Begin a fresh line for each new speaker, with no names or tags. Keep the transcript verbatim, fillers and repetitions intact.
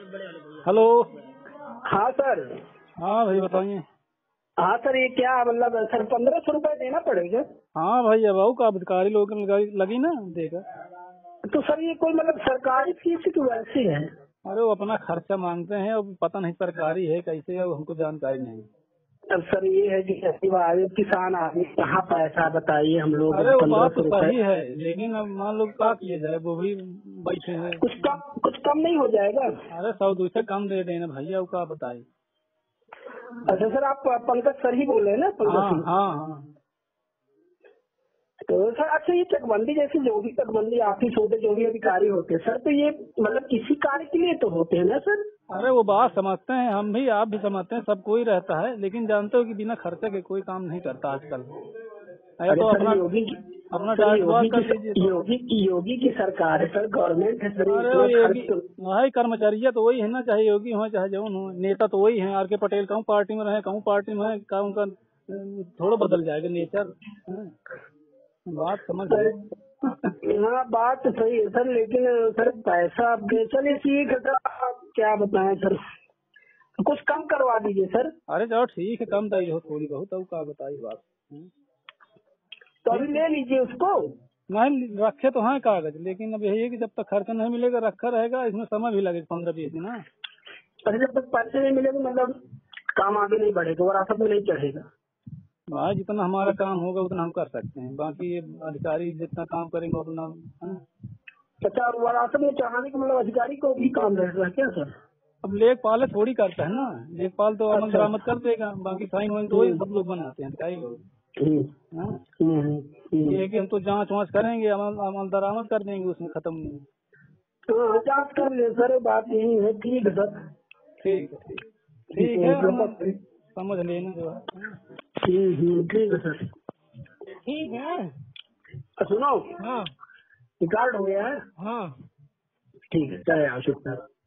Hello.
हाँ sir.
हाँ भाई बताइए।
हाँ सर, ये क्या मतलब सर पंद्रह सौ रुपये देना पड़ेगा?
हाँ भाई अब आओ का अधिकारी लोग लगी, लगी ना देगा।
तो सर ये कोई मतलब सरकारी फीस की वैसी है?
अरे वो अपना खर्चा मांगते हैं, अब पता नहीं सरकारी है कैसे, अब हमको जानकारी नहीं।
अब सर ये है कि आदमी किसान आदमी कहाँ पैसा बताइए हम लोग।
अरे वो
पंद्रह
बात
सौ
तो
रुपये
सही है, लेकिन अब मान लो क्या किया जाए, वो भी बैठे हैं।
कुछ कम कुछ कम नहीं हो जाएगा?
अरे सौ दो सौ कम दे देना भैया, अब क्या बताए।
अच्छा सर, आप पंकज सर ही बोल रहे हैं ना? पंकज
हाँ
सिंह।
हाँ हाँ।
तो सर अच्छा, ये चकबंदी जैसे जो भी चकबंदी ऑफिस होते जो भी अधिकारी होते हैं सर, तो ये मतलब किसी कार्य के लिए तो होते हैं ना सर?
अरे वो बात समझते हैं, हम भी आप भी समझते हैं, सब कोई रहता है, लेकिन जानते हो कि बिना खर्चे के कोई काम नहीं करता आजकल।
अरे
तो
सर
अपना
योगी
अपना
सर
डाइट
योगी
वॉक कर
की
लीजिए तो।
योगी की योगी की सरकार है सर, गवर्नमेंट है सर,
अरे
इतना
वो योगी
खर्च तो।
वही कर्मचारिया तो वही है ना, चाहे योगी हो चाहे जौन हो, नेता तो वही है। आर के पटेल कहूँ पार्टी में रहे, कहूँ पार्टी में है, का उनका थोड़ा बदल जाएगा नेचर। बात समझ
सर
लो।
हाँ बात तो सही है सर, लेकिन सर पैसा अब चलिए ठीक है सर, आप क्या बताएं सर, कुछ कम करवा दीजिए सर।
अरे चलो ठीक है, कम दई हो थोड़ी बहुत, अब क्या बताइए बात।
तो अभी ले लीजिए उसको।
नहीं रखे तो हैं कागज, लेकिन अब यही है कि जब तक खर्चा नहीं मिलेगा रखा रहेगा, इसमें समय भी लगेगा पंद्रह बीस दिन। हाँ
अरे जब तक पैसे नहीं मिलेंगे मतलब काम आगे नहीं बढ़ेगा, वरासत में नहीं चढ़ेगा।
भाई जितना हमारा काम होगा उतना हम कर सकते हैं, बाकी ये अधिकारी जितना काम करेंगे उतना।
अच्छा, वरासत में चढ़ाने का मतलब अधिकारी को भी काम रहेगा क्या सर?
अब लेखपाल थोड़ी करता है ना, लेखपाल तो अमल
अच्छा।
दरामद कर देगा, बाकी साइन वाइन तो वही सब लोग बनाते हैं अधिकारी लोग।
हम्म,
हाँ?
हम्म, हम्म।
ये है कि हम तो जांच वाँच करेंगे, अमल अमल दरामद कर देंगे, उसमें खत्म नहीं।
हाँ जाँच कर ले सर, बात यही है। ठीक है सर।
ठीक है ठीक ठीक है, हम समझ लेना जो है।
ठीक है सर।
ठीक है।
सुनो,
हाँ
रिकॉर्ड हो गया है।
हाँ
ठीक है, चले आओ शुक्र।